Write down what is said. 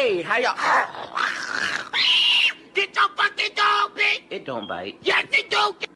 Hey, how y'all? Get your fucking dog, bitch! It don't bite. Yes, it do!